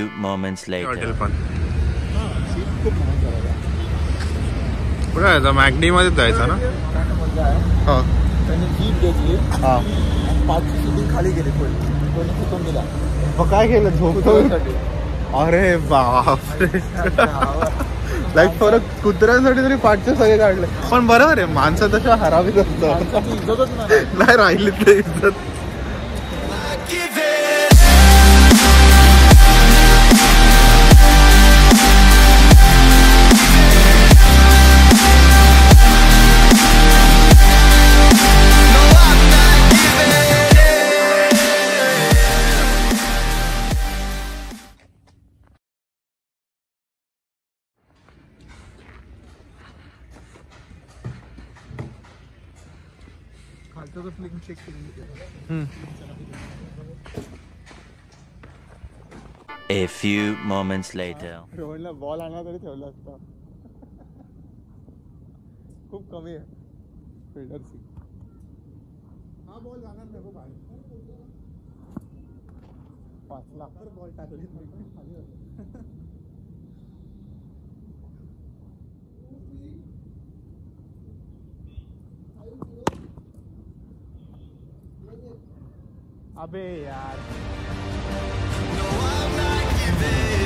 moments later. Hotel पण कुठे जायचं? मॅकडी मध्ये जायचं ना? हा त्यांनी जीप घेतली. हा 5ची सीटिंग खाली गेली. कोणी चुकून दिला. मग काय केलं? झोपतो. अरे बापरे. लाईक फरक कुत्र्यांसाठी तरी 5चे सगळे काढले. पण बरोबर आहे, माणसं तशा हरावीच असतं. नाही राहिली ते इज्जत. A few moments later. रोहनला बॉल आणला तरी ठेवला असता. खूप कमी आहे फिल्डरची. हा बॉल जाणार नाही बाहेर. 5 लाख बॉल टाकली. अबे यार.